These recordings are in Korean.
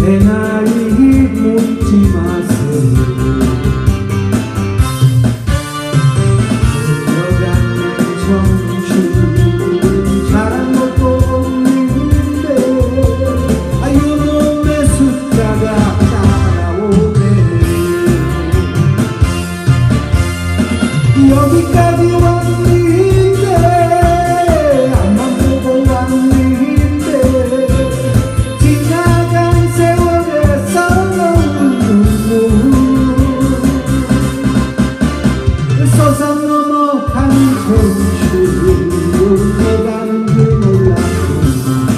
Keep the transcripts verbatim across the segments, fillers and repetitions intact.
내 나이 묻지 마세요. 흘러가는 청춘 잘한 것도 없는데 아 요놈의 숫자가 따라오네. 여기까지 왔는데 앞만 보고 왔는데 지나간 세월에서 서산 넘어간 청춘 흘러가는 줄 몰랐구나.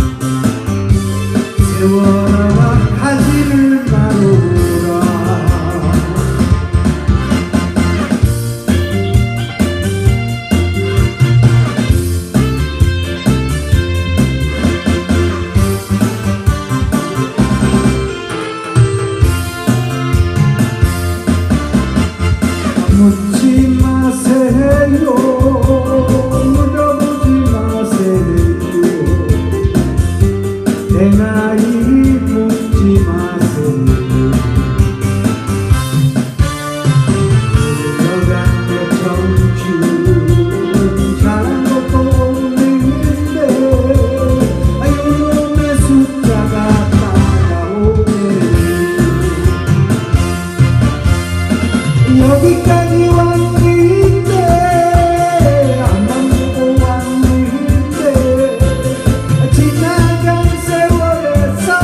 세월아 가지를 마노라. 묻지 마세요. 물어보지 마세요. 내 나이 묻지 마세요. 흘러가는 청춘 잘한 것도 없는데 아 요놈의 숫자가 따라오네. 여기까지 왔는데 앞만 보고 왔는데 지나간 세월에서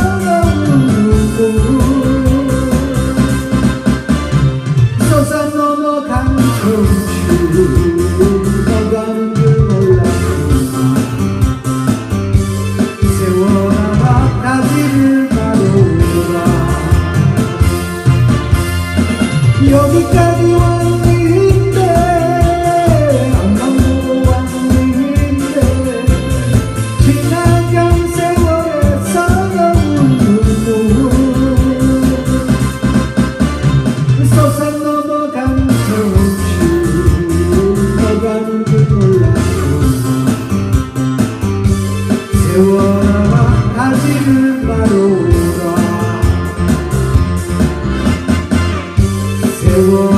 서산 넘어간 청춘 흘러가는 줄 몰랐구나. 세월아 가지를 마노라. 여기까지 왔는데 앞만 보고 왔는데 지나간 세월에서 서산 넘어간 청춘 흘러가는 줄 몰랐구나. 세월아 가지를 마노라. 세월